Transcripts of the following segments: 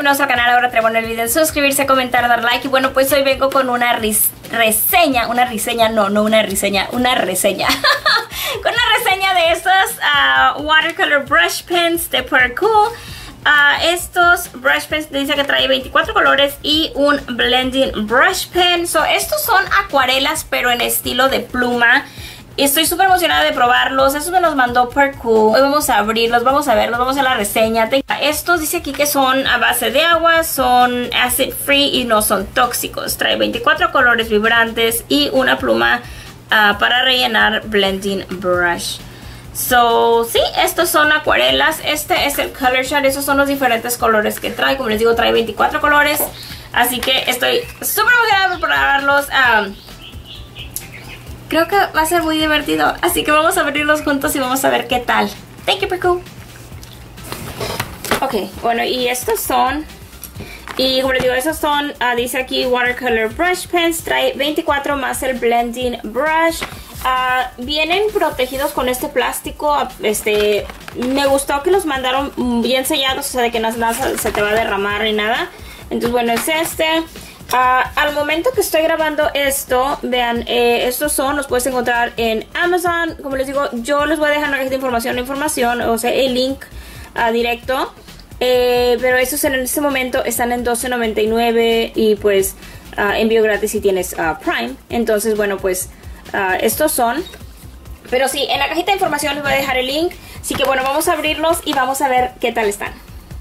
nuevos al canal, ahora te poner el video, suscribirse, comentar, dar like. Y bueno, pues hoy vengo con una reseña. Con una reseña de estos watercolor brush pens de Percool. Estos brush pens dice que trae 24 colores y un blending brush pen. Estos son acuarelas pero en estilo de pluma. Estoy súper emocionada de probarlos. Estos me los mandó Percool. Hoy vamos a abrirlos, vamos a verlos, vamos a la reseña. Estos dice aquí que son a base de agua, son acid free y no son tóxicos. Trae 24 colores vibrantes y una pluma para rellenar blending brush. Sí, estos son acuarelas. Este es el color chart. Esos son los diferentes colores que trae. Como les digo, trae 24 colores. Así que estoy súper emocionada por probarlos. Creo que va a ser muy divertido. Así que vamos a abrirlos juntos y vamos a ver qué tal. Thank you, Percool. Ok, bueno, y estos son... Y como les digo, esos son, dice aquí, watercolor brush pens. Trae 24 más el blending brush. Vienen protegidos con este plástico. Me gustó que los mandaron bien sellados, o sea, de que nada se te va a derramar ni nada. Entonces, bueno, es este. Al momento que estoy grabando esto, vean, estos los puedes encontrar en Amazon. Como les digo, yo les voy a dejar en la cajita de información, o sea, el link directo. Pero estos en este momento están en $12.99 y pues envío gratis si tienes Prime. Entonces, bueno, pues estos son. Pero sí, en la cajita de información les voy a dejar el link. Así que bueno, vamos a abrirlos y vamos a ver qué tal están.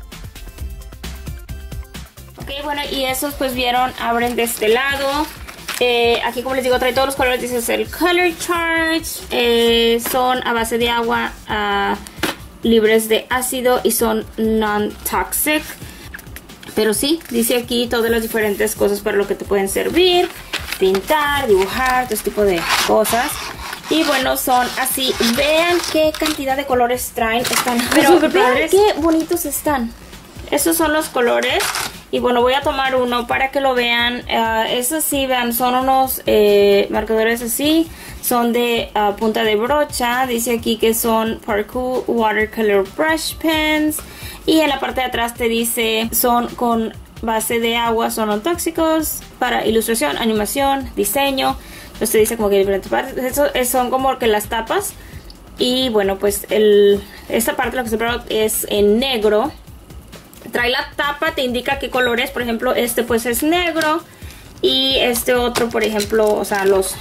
Ok, bueno, y esos pues vieron, abren de este lado. Aquí como les digo trae todos los colores, dice es el color chart. Son a base de agua, libres de ácido y son non-toxic. Pero sí, dice aquí todas las diferentes cosas para lo que te pueden servir. Pintar, dibujar, todo este tipo de cosas. Y bueno, son así. Vean qué cantidad de colores traen. Están pero vean qué bonitos están. Estos son los colores. Y bueno, voy a tomar uno para que lo vean. Estos sí, vean, son unos marcadores así. Son de punta de brocha. Dice aquí que son Percool Watercolor Brush Pens. Y en la parte de atrás te dice, son con base de agua, son no tóxicos. Para ilustración, animación, diseño. Entonces te dice como que diferentes partes. Eso son como que las tapas. Y bueno, pues esta parte lo que se prueba es en negro. Trae la tapa, te indica qué colores. Por ejemplo, este pues es negro. Y este otro, por ejemplo, o sea, los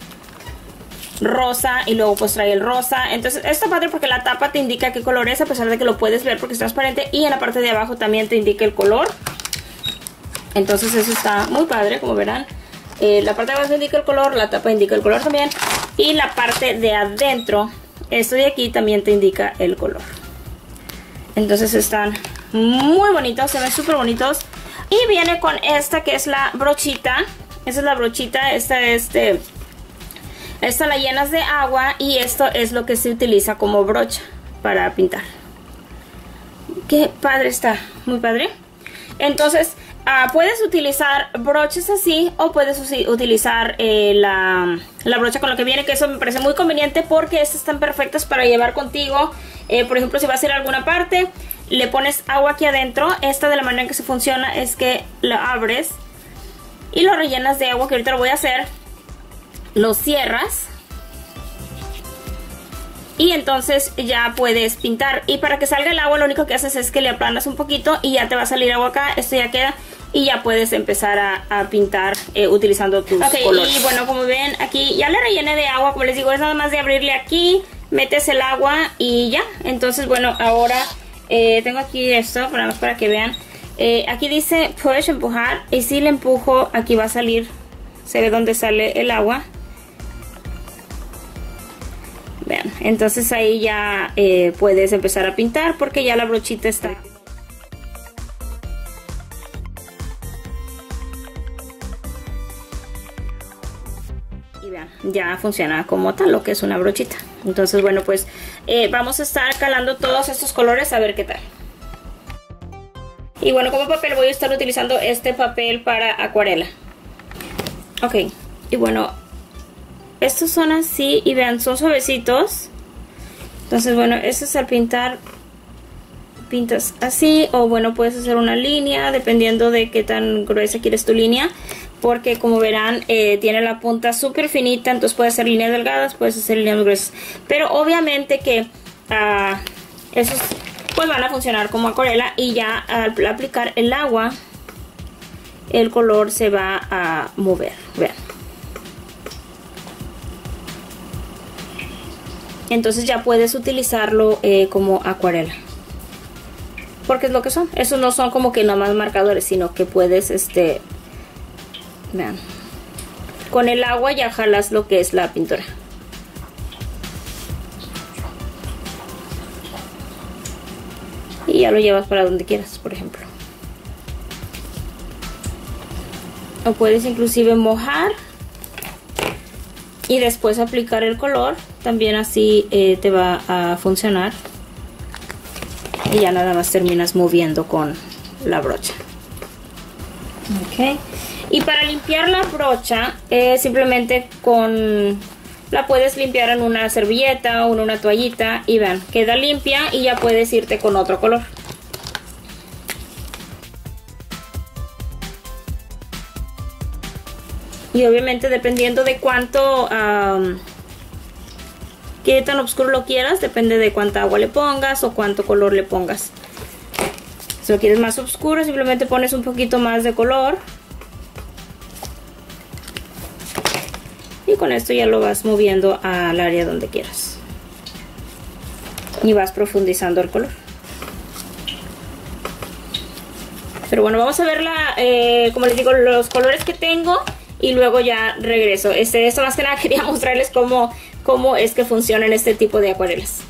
rosa. Y luego pues trae el rosa. Entonces está padre porque la tapa te indica qué color es, a pesar de que lo puedes ver porque es transparente. Y en la parte de abajo también te indica el color. Entonces eso está muy padre, como verán. La parte de abajo indica el color, la tapa indica el color también. Y la parte de adentro, esto de aquí también te indica el color. Entonces están muy bonitos, se ven súper bonitos. Y viene con esta que es la brochita. Esa es la brochita, esta la llenas de agua. Y esto es lo que se utiliza como brocha para pintar. Qué padre está, muy padre. Entonces puedes utilizar broches así o puedes utilizar la brocha con lo que viene, que eso me parece muy conveniente porque estas están perfectas para llevar contigo. Por ejemplo, si vas a ir a alguna parte, le pones agua aquí adentro. Esta, de la manera en que se funciona, es que lo abres y lo rellenas de agua, que ahorita lo voy a hacer. Lo cierras y entonces ya puedes pintar. Y para que salga el agua, lo único que haces es que le aplanas un poquito y ya te va a salir agua acá. Esto ya queda y ya puedes empezar a pintar utilizando tus colores. Y bueno, como ven, aquí ya le rellené de agua. Como les digo, es nada más de abrirle aquí, metes el agua y ya. Entonces, bueno, ahora tengo aquí esto para que vean. Aquí dice push, empujar. Y si le empujo, aquí va a salir, se ve dónde sale el agua. Vean, entonces ahí ya puedes empezar a pintar porque ya la brochita está. Y vean, ya funciona como tal lo que es una brochita. Entonces bueno, pues vamos a estar calando todos estos colores a ver qué tal. Y bueno, como papel voy a estar utilizando este papel para acuarela. Ok, y bueno, estos son así y vean, son suavecitos. Entonces bueno, este es al pintar pintas así, o bueno, puedes hacer una línea dependiendo de qué tan gruesa quieres tu línea, porque como verán tiene la punta súper finita, entonces puedes hacer líneas delgadas, puedes hacer líneas gruesas, pero obviamente que esos pues van a funcionar como acuarela, y ya al aplicar el agua el color se va a mover, vean. Entonces ya puedes utilizarlo como acuarela, porque es lo que son. Esos no son como que nomás marcadores, sino que puedes vean, con el agua ya jalas lo que es la pintura. Y ya lo llevas para donde quieras, por ejemplo. O puedes inclusive mojar y después aplicar el color. También así te va a funcionar. Y ya nada más terminas moviendo con la brocha. Ok. Y para limpiar la brocha, simplemente la puedes limpiar en una servilleta o en una toallita. Y vean, queda limpia y ya puedes irte con otro color. Y obviamente dependiendo de cuánto, qué tan oscuro lo quieras, depende de cuánta agua le pongas o cuánto color le pongas. Si lo quieres más oscuro, simplemente pones un poquito más de color. Y con esto ya lo vas moviendo al área donde quieras. Y vas profundizando el color. Pero bueno, vamos a ver como les digo, los colores que tengo. Y luego ya regreso. Esto más que nada quería mostrarles cómo es que funcionan este tipo de acuarelas.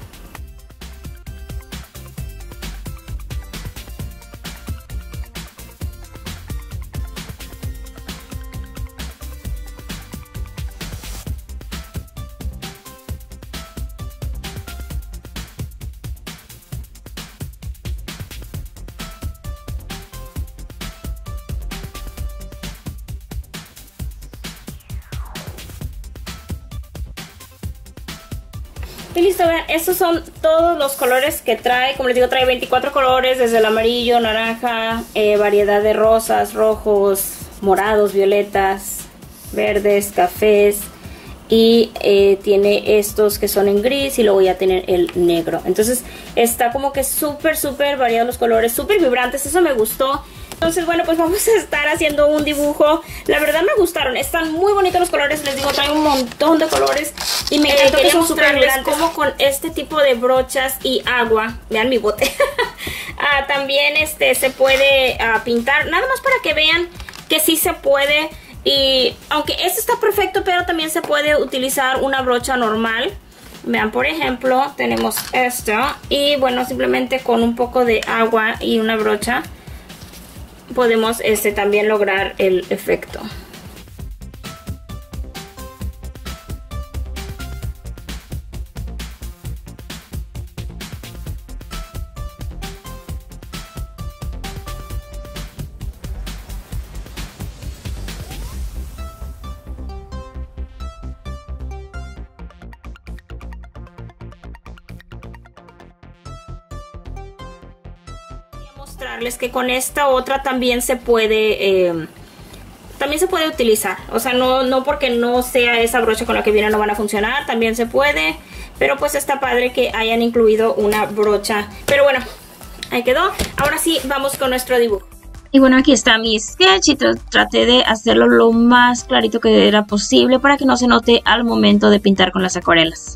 Y listo, vean, estos son todos los colores que trae. Como les digo, trae 24 colores, desde el amarillo, naranja, variedad de rosas, rojos, morados, violetas, verdes, cafés. Y tiene estos que son en gris y luego ya tienen el negro. Entonces está como que súper variados los colores, súper vibrantes, eso me gustó. Entonces bueno, pues vamos a estar haciendo un dibujo. La verdad me gustaron, están muy bonitos los colores. Les digo, trae un montón de colores. Y me encantó que son súper vibrantes, como con este tipo de brochas y agua. Vean mi bote. También se puede pintar, nada más para que vean que sí se puede. Y aunque este está perfecto, pero también se puede utilizar una brocha normal. Vean, por ejemplo, tenemos esto. Y bueno, simplemente con un poco de agua y una brocha podemos también lograr el efecto. Mostrarles que con esta otra también se puede utilizar, o sea, no porque no sea esa brocha con la que viene no van a funcionar, también se puede, pero pues está padre que hayan incluido una brocha. Pero bueno, ahí quedó. Ahora sí, vamos con nuestro dibujo. Y bueno, aquí está mi sketch y traté de hacerlo lo más clarito que era posible para que no se note al momento de pintar con las acuarelas.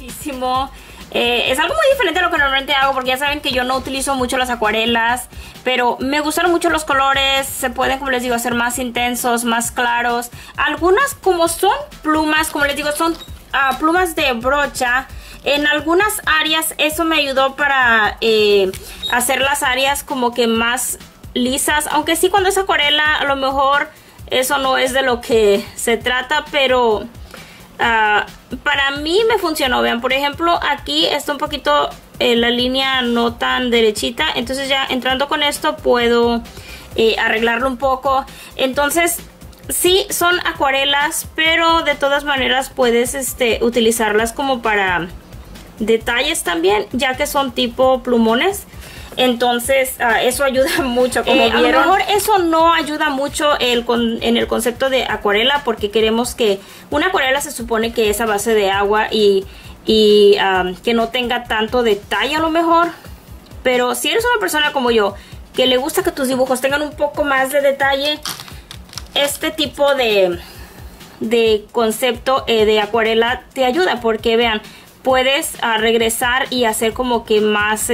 muchísimo. Es algo muy diferente a lo que normalmente hago, porque ya saben que yo no utilizo mucho las acuarelas, pero me gustaron mucho los colores. Se pueden, como les digo, hacer más intensos, más claros. Algunas, como son plumas, como les digo, son plumas de brocha. En algunas áreas eso me ayudó para hacer las áreas como que más lisas, aunque sí, cuando es acuarela a lo mejor eso no es de lo que se trata, pero para mí me funcionó. Vean, por ejemplo, aquí está un poquito la línea no tan derechita, entonces ya entrando con esto puedo arreglarlo un poco. Entonces sí, son acuarelas, pero de todas maneras puedes utilizarlas como para detalles también, ya que son tipo plumones. Entonces eso ayuda mucho, como vieron. A lo mejor eso no ayuda mucho en el concepto de acuarela, porque queremos que una acuarela se supone que es a base de agua y que no tenga tanto detalle a lo mejor. Pero si eres una persona como yo, que le gusta que tus dibujos tengan un poco más de detalle, este tipo de concepto de acuarela te ayuda, porque vean, puedes regresar y hacer como que más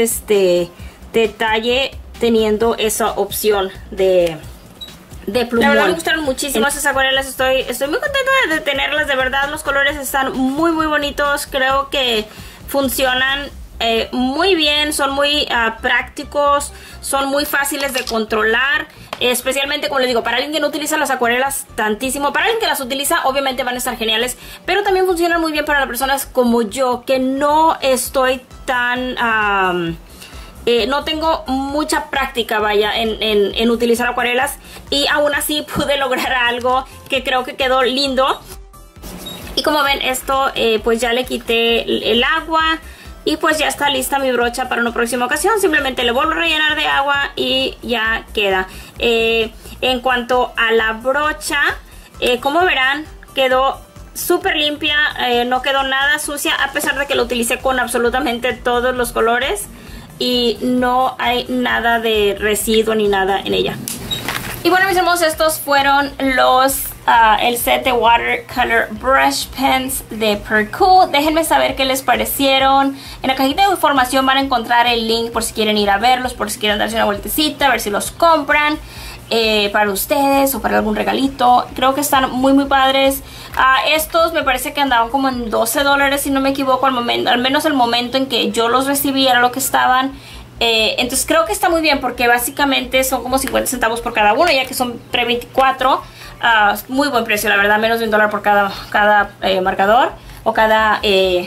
detalle teniendo esa opción de plumón. La verdad me gustaron muchísimo esas acuarelas. Estoy muy contenta de tenerlas. De verdad, los colores están muy muy bonitos. Creo que funcionan muy bien. Son muy prácticos. Son muy fáciles de controlar. Especialmente, como les digo, para alguien que no utiliza las acuarelas tantísimo. Para alguien que las utiliza, obviamente van a estar geniales. Pero también funcionan muy bien para las personas como yo, que no estoy tan... no tengo mucha práctica, vaya, en utilizar acuarelas. Y aún así pude lograr algo que creo que quedó lindo. Y como ven, esto pues ya le quité el agua. Y pues ya está lista mi brocha para una próxima ocasión. Simplemente le vuelvo a rellenar de agua y ya queda. En cuanto a la brocha, como verán, quedó súper limpia. No quedó nada sucia, a pesar de que lo utilicé con absolutamente todos los colores. Y no hay nada de residuo ni nada en ella. Y bueno, mis hermosos, estos fueron el set de Watercolor Brush Pens de Percool. Déjenme saber qué les parecieron. En la cajita de información van a encontrar el link por si quieren ir a verlos, por si quieren darse una vueltecita, a ver si los compran para ustedes o para algún regalito. Creo que están muy muy padres. Estos me parece que andaban como en $12 si no me equivoco, al menos el momento en que yo los recibí era lo que estaban. Entonces creo que está muy bien, porque básicamente son como 50 centavos por cada uno, ya que son 3.24. Muy buen precio, la verdad, menos de $1 por cada marcador o cada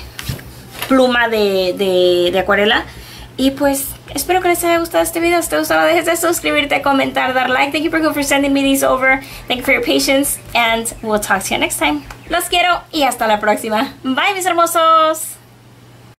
pluma de acuarela. Y pues espero que les haya gustado este video. Si te gustó, no dejes de suscribirte, comentar, dar like. Thank you for sending me these over. Thank you for your patience, and we'll talk to you next time. Los quiero y hasta la próxima. Bye, mis hermosos.